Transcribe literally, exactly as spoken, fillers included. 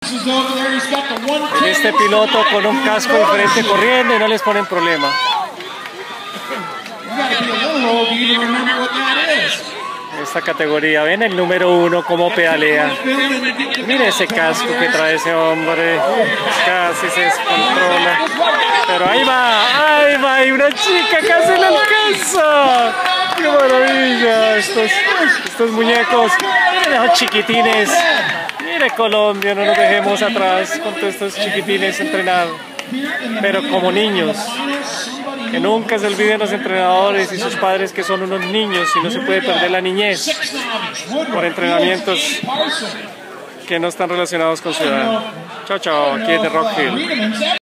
Este piloto con un casco diferente corriendo y no les ponen problema. Esta categoría, ven el número uno cómo pedalea. Mire ese casco que trae ese hombre, casi se descontrola. Pero ahí va, ahí va, hay una chica casi le alcanza. ¡Qué maravilla! Estos, estos muñecos, miren esos chiquitines. Mire Colombia, no nos dejemos atrás con todos estos chiquitines entrenados. Pero como niños. Que nunca se olviden los entrenadores y sus padres que son unos niños y no se puede perder la niñez por entrenamientos que no están relacionados con su edad. Chao, chao, aquí es de Rock Hill.